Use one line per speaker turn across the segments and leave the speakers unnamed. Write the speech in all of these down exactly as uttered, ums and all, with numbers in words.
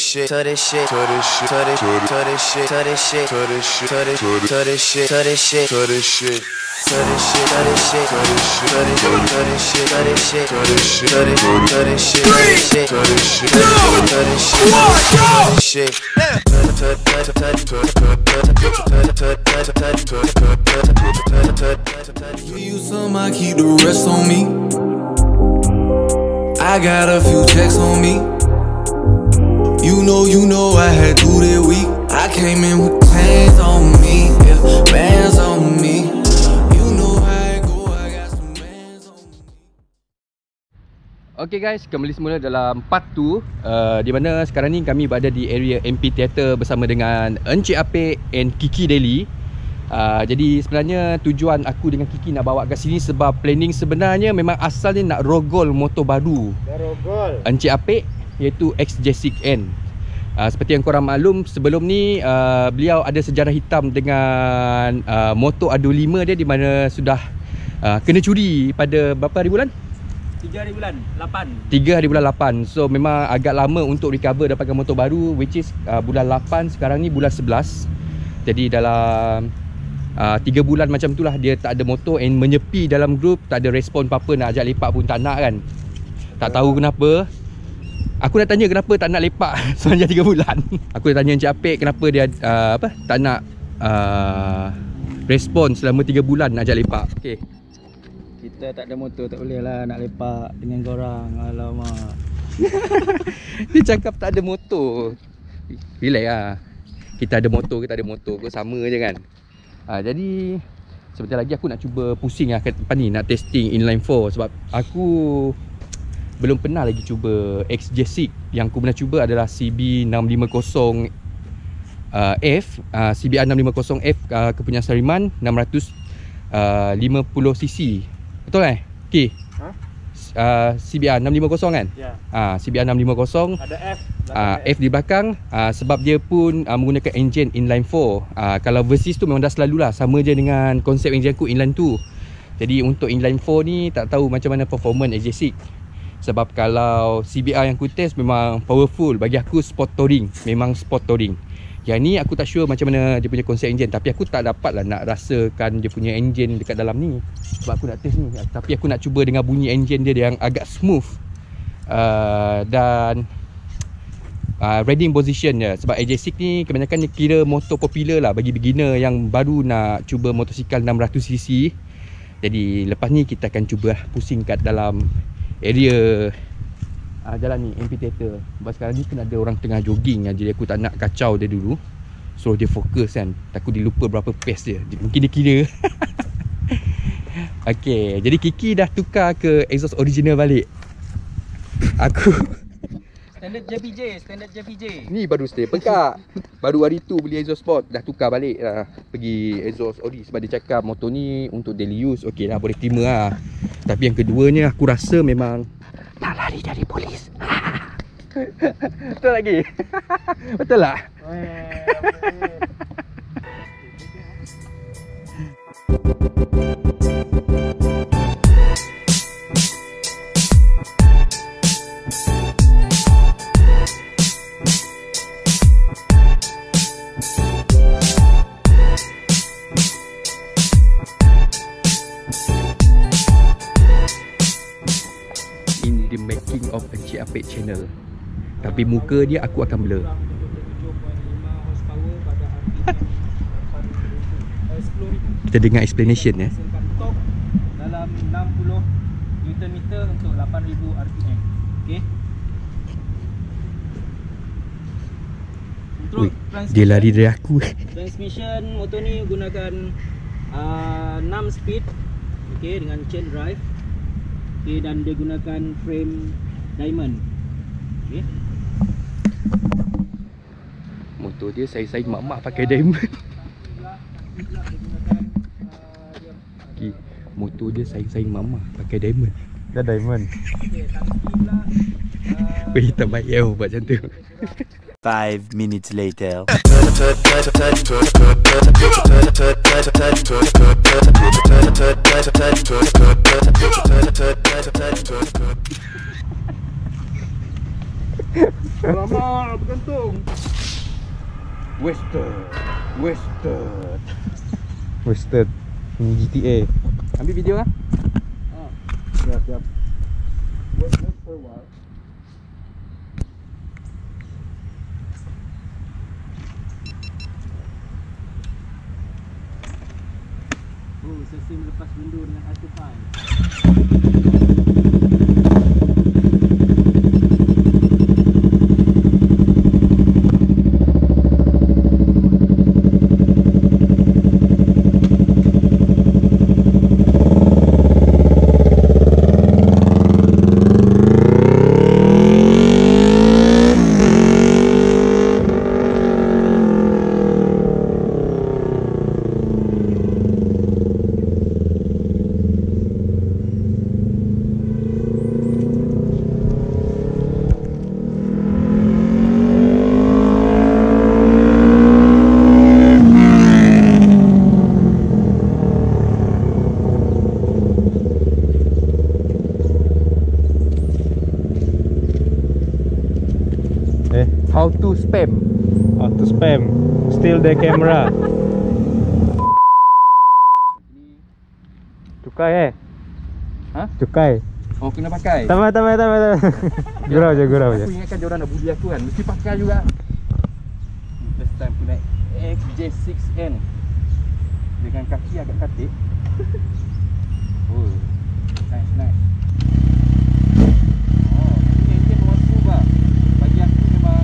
shit, to this shit, to this shit, to this shit, to this shit, to this shit, to this shit, to this shit, to this shit, to this shit. To this shit, to this shit, to this shit, to this shit, to this shit, to this shit, to this shit, to this shit, to this shit, to this shit, to this shit, to this shit.
Give you some, I keep the rest on me. I got a few checks on me. You know, you know I had to that week. I came in with chains on me, yeah, bands on me.
Okay guys, kembali semula dalam part two uh, di mana sekarang ni kami berada di area M P Theatre bersama dengan Encik Apek and Kiki Daily. uh, Jadi sebenarnya tujuan aku dengan Kiki nak bawa kat sini sebab planning sebenarnya memang asalnya nak rogol motor baru rogol Encik Apek, iaitu X J six N. uh, Seperti yang korang maklum, sebelum ni uh, beliau ada sejarah hitam dengan uh, motor A dua puluh lima dia, di mana sudah uh, kena curi pada berapa hari bulan?
tiga hari bulan lapan.
tiga hari bulan lapan. So memang agak lama untuk recover dapatkan motor baru, which is uh, bulan lapan, sekarang ni bulan sebelas. Jadi dalam uh, tiga bulan macam tu lah dia tak ada motor and menyepi dalam grup, tak ada respon apa-apa, nak ajak lepak pun tak nak kan. Tak tahu kenapa. Aku nak tanya kenapa tak nak lepak sepanjang tiga bulan. Aku nak tanya Encik Apek kenapa dia uh, apa tak nak uh, respon selama tiga bulan nak ajak lepak. Okay.
Kita tak ada motor, tak boleh lah nak lepak dengan korang. Alamak.
Dia cakap tak ada motor. Relax lah. Kita ada motor, kita ada motor, kau sama je kan. ha, Jadi sebentar lagi aku nak cuba pusing lah kat depan ni, nak testing inline four. Sebab aku belum pernah lagi cuba X J six. Yang aku pernah cuba adalah C B enam lima kosong F, uh, C B R enam lima kosong F, uh, kepunyaan Sariman enam ratus lima puluh cc. Betul eh? Okay. Ha? Uh, C B R enam lima kosong kan? Ya. Yeah. uh, C B R enam lima kosong.
Ada F.
Uh, F di belakang. uh, Sebab dia pun uh, menggunakan engine inline four. uh, Kalau Versys tu memang dah selalu lah, sama je dengan konsep engine aku inline two. Jadi untuk inline four ni tak tahu macam mana performance X J six. Sebab kalau C B R yang aku test memang powerful. Bagi aku sport touring, memang sport touring. Yang ni aku tak sure macam mana dia punya konsep engine, tapi aku tak dapat lah nak rasakan dia punya engine dekat dalam ni. Sebab aku nak test ni, tapi aku nak cuba dengan bunyi engine dia yang agak smooth. uh, Dan uh, riding position dia. Sebab X J six ni kebanyakan dia kira motor popular lah bagi beginner yang baru nak cuba motosikal enam ratus cc. Jadi lepas ni kita akan cuba pusing kat dalam area Uh, jalan ni, M P Theatre. Sebab sekarang ni kena ada orang tengah jogging, jadi aku tak nak kacau dia dulu. So dia fokus kan, takut dia lupa berapa pace dia. Mungkin dia kira. Okay, jadi Kiki dah tukar ke exhaust original balik. Aku
Standard J P J, standard J P J.
Ni baru stay pekak. Baru hari tu beli exhaust sport, dah tukar balik lah, pergi exhaust ori. Sebab dia cakap motor ni untuk daily use, okey lah, boleh terima lah. Tapi yang keduanya aku rasa memang nak lari dari polis. Betul lagi? Betul tak? The making of Encik Apek channel. Tapi muka dia aku akan blur. Kita dengar explanation ya.
Dalam enam puluh Newton meter untuk lapan ribu R P M. Okey.
Ui, dia lari dari aku.
Transmission motor ni gunakan uh, enam speed. Okey, dengan chain drive. Okay, dan dia gunakan frame diamond. Okay.
Motor dia saya-saya mak-mak pakai diamond. Okay. Motor dia saya-saya mak-mak pakai diamond.
Dah diamond.
Okay, tangki pula uh,
Weh, tak baik ya buat macam tu.
Five minutes later.
Lama bergantung. Wasted. Wasted.
Wasted. Ini G T A.
Ambil video lah.
Siap, siap.
Wasted for a while.
Oh, sesi melepas rindu dengan Atufan.
Eh,
How to spam.
how to spam. Steal the camera. Cukai eh?
Ha?
Cukai.
Oh, kena pakai.
Tambah, tambah, tambah, tambah. Gurau je, gurau je.
Aku ingatkan dia orang nak bully aku kan. Mesti pakai juga. First time aku naik X J six N dengan kaki agak katik. Oh, nice, nice. Oh, ini engine memang smooth lah. Bagi aku memang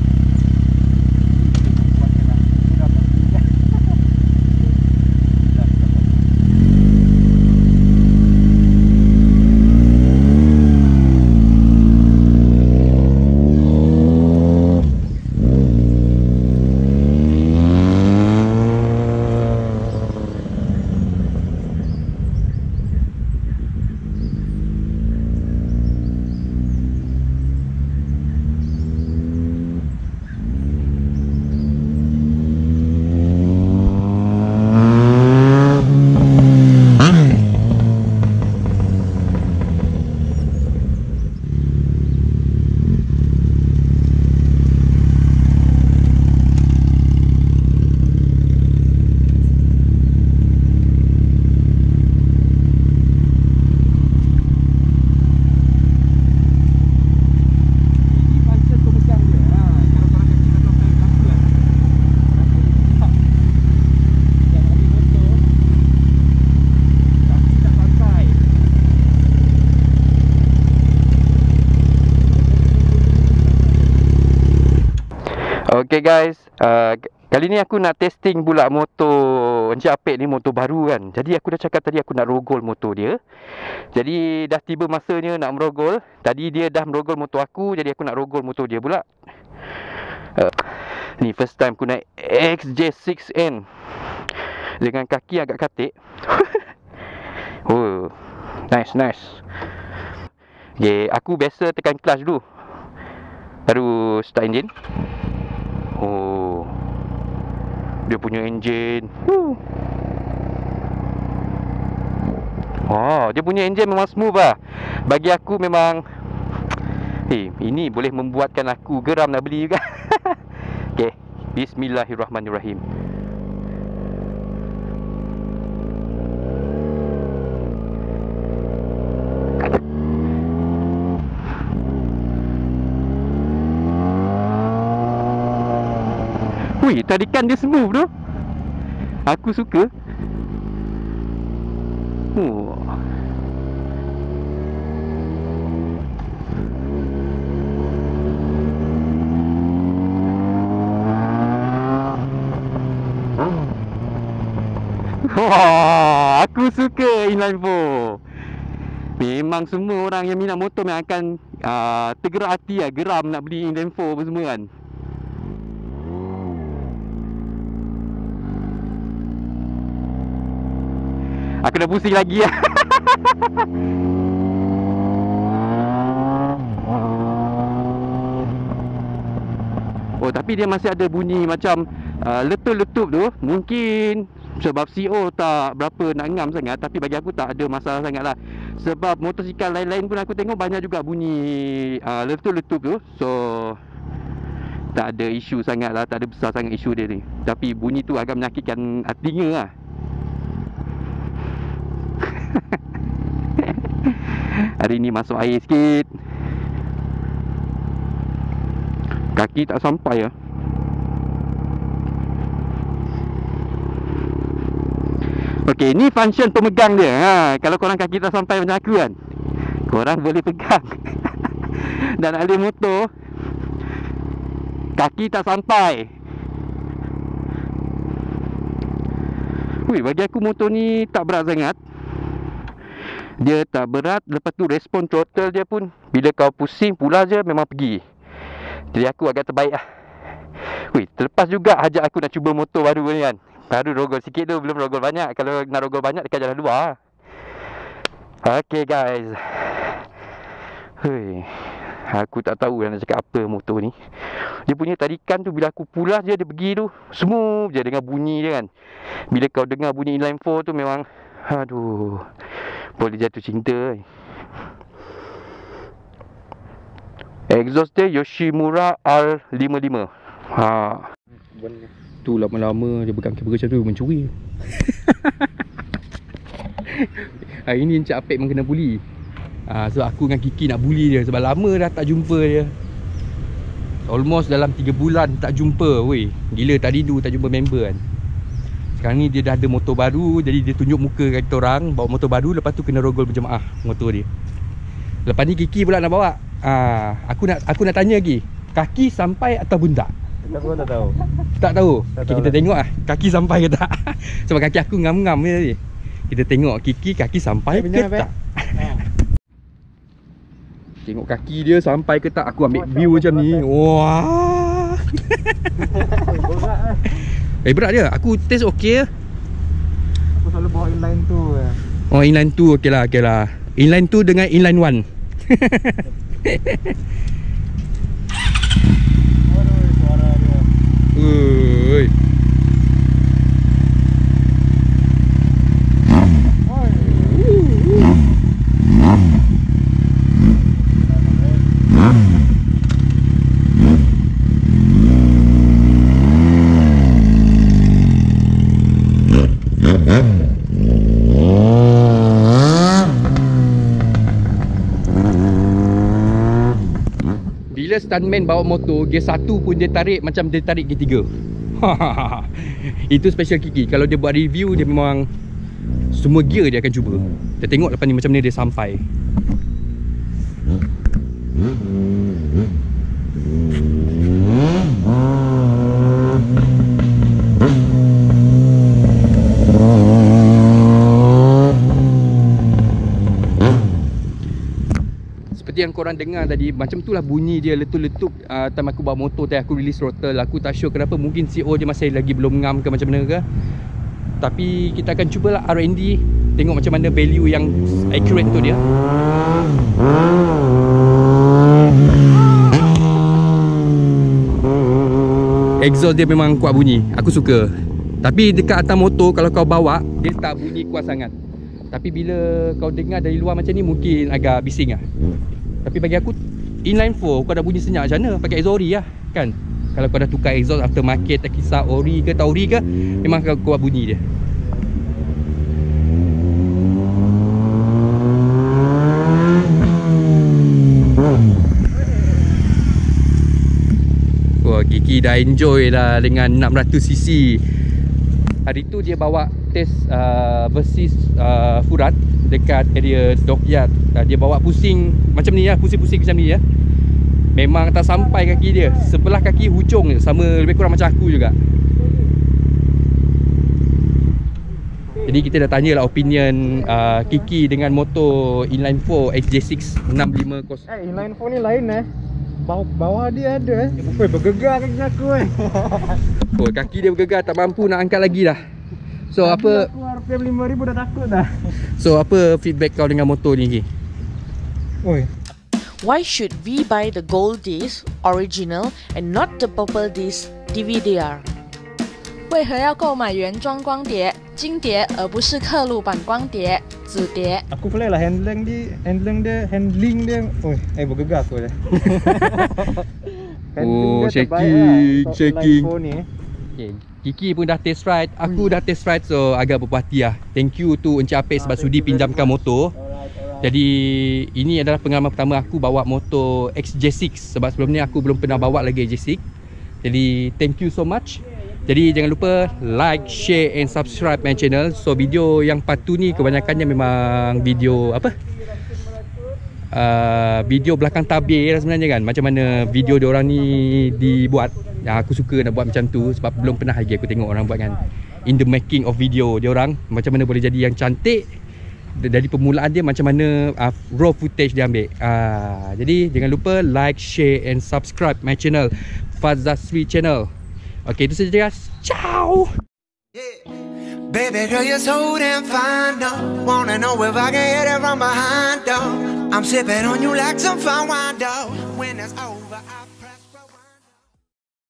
kuatkan lah. Sudah tak? Dah, dah, dah. Okay guys, uh, kali ni aku nak testing pula motor Encik Apek ni, motor baru kan. Jadi aku dah cakap tadi aku nak rogol motor dia. Jadi dah tiba masanya nak merogol. Tadi dia dah merogol motor aku, jadi aku nak rogol motor dia pula. uh, Ni first time aku naik X J six N dengan kaki agak katik. Oh, nice, nice. Okay, aku biasa tekan clutch dulu, baru start engine. Oh, dia punya enjin. Woo. Oh, dia punya enjin memang smooth lah. Bagi aku memang, eh, ini boleh membuatkan aku geram nak beli juga. Okay, bismillahirrahmanirrahim. Wih, tarikan dia smooth tu. Aku suka. Oh. Wah, aku suka inline four. Memang semua orang yang minat motor memang akan uh, tergerak hati lah, geram nak beli inline four apa semua kan. Aku dah pusing lagi lah. Oh, tapi dia masih ada bunyi macam uh, letup-letup tu. Mungkin sebab C O tak berapa nak ngam sangat, tapi bagi aku tak ada masalah sangat lah. Sebab motosikal lain-lain pun aku tengok banyak juga bunyi uh, letup-letup tu. So tak ada isu sangat lah, tak ada besar sangat isu dia ni. Tapi bunyi tu agak menyakitkan telinga lah. Hari ni masuk air sikit. Kaki tak sampai lah. Okey, ni function pemegang dia. Ha, kalau korang kaki tak sampai macam aku kan, korang boleh pegang. Dan alih motor, kaki tak sampai. Ui, bagi aku motor ni tak berat sangat. Dia tak berat. Lepas tu respon throttle dia pun, bila kau pusing pula je memang pergi. Jadi aku agak terbaik lah. Ui, terlepas juga ajak aku nak cuba motor baru ni kan. Baru rogol sikit tu, belum rogol banyak. Kalau nak rogol banyak dekat jalan luar. Okay guys. Hui, aku tak tahu nak cakap apa motor ni. Dia punya tarikan tu bila aku pulas je, dia pergi tu smooth je dengan bunyi dia kan. Bila kau dengar bunyi inline four tu memang, aduh, boleh jatuh cinta. Exhaust dia Yoshimura R lima puluh lima. Ha. Tu lama-lama dia pegang kamera macam tu mencuri. Hari ni Encik Apek memang kena bully. Ha, so aku dengan Kiki nak bully dia sebab lama dah tak jumpa dia. Almost dalam tiga bulan tak jumpa. Weh, gila tak rindu tak jumpa member kan. Sekarang ni dia dah ada motor baru, jadi dia tunjuk muka kat kita orang bawa motor baru, lepas tu kena rogol berjemaah motor dia. Lepas ni Kiki pula nak bawa. Ha, aku nak aku nak tanya lagi. Kaki sampai ataupun tak?
Aku tak tahu.
Tak tahu.
Tak
Okay,
tahu
kita
lah.
tengok lah kaki sampai ke tak. Sebab kaki aku ngam-ngam je tadi. Kita tengok Kiki kaki sampai
Eh,
ke
benar,
tak. Tengok kaki dia sampai ke tak. Aku ambil view macam ni. Wah. Eh berat dia. Aku test okey.
Aku selalu bawa inline tu.
Oh inline tu okey lah, okey lah. Inline tu dengan inline one.
Aduh, suara dia.
Ui. Bila stuntman bawa motor, gear satu pun dia tarik macam dia tarik gear tiga. Itu special Kiki. Kalau dia buat review, dia memang semua gear dia akan cuba. Kita tengok lepas ni macam mana dia sampai. Seperti yang korang dengar tadi, macam itulah bunyi dia letup-letup uh, time aku bawa motor tadi aku release throttle. Aku tak sure kenapa, mungkin C O dia masih lagi belum ngam ke macam mana ke. Tapi kita akan cubalah R and D, tengok macam mana value yang accurate tu dia. Exhaust dia memang kuat bunyi, aku suka. Tapi dekat atas motor kalau kau bawa, dia tak bunyi kuat sangat. Tapi bila kau dengar dari luar macam ni, mungkin agak bising lah. Tapi bagi aku, inline four kau dah bunyi senyap macam mana, pakai exhaust ori lah kan. Kalau kau dah tukar exhaust aftermarket, tak kisah ori ke tak ori ke, memang kau kuat bunyi dia. Wah, Kiki dah enjoy lah dengan enam ratus cc. Hari tu dia bawa test uh, Versys uh, Furat dekat area Dockyard. uh, Dia bawa pusing macam ni lah, pusing-pusing macam ni ya. Memang tak sampai kaki dia. Sebelah kaki hujung je, sama lebih kurang macam aku juga. Jadi kita dah tanya lah opinion uh, Kiki dengan motor inline four X J six enam lima kos.
Eh, inline four ni lain eh. Bawah, bawah dia ada eh. Oi, bergegar kaki aku eh.
Oh, kaki dia bergegar, tak mampu nak angkat lagi dah. So apa
Aku R P M lima ribu dah takut dah.
So apa feedback kau dengan motor ni Ki?
Oi.
Why should we buy the gold disc original and not the purple disc D V D R? 为何要购买原装光碟、金碟，而不是刻录版光碟、纸碟？
Aku pelik lah handling dia, handling dia, handling dia. Oi, eh bergegar aku dah.
Oh, shaking, shaking. Okay. Kiki pun dah test ride, aku dah test ride, so agak berpuas hati lah. Thank you to Encik Apek sebab sudi pinjamkan motor. Jadi ini adalah pengalaman pertama aku bawa motor X J enam, sebab sebelum ni aku belum pernah bawa lagi X J enam. Jadi thank you so much. Jadi jangan lupa like, share and subscribe my channel. So video yang part tu ni kebanyakannya memang video apa? Uh, video belakang tabir lah sebenarnya kan. Macam mana video diorang ni dibuat. Ya, aku suka nak buat macam tu sebab belum pernah lagi aku tengok orang buat kan. In the making of video diorang, macam mana boleh jadi yang cantik. Dari permulaan dia macam mana uh, raw footage dia ambil. uh, Jadi jangan lupa like, share and subscribe my channel, Fazasri Channel. Okay, itu saja guys. Ciao.
Baby girl, you're so damn fine, though. Wanna know if I can hit it from behind, though. I'm sipping on you like some fine wine, though. When it's over.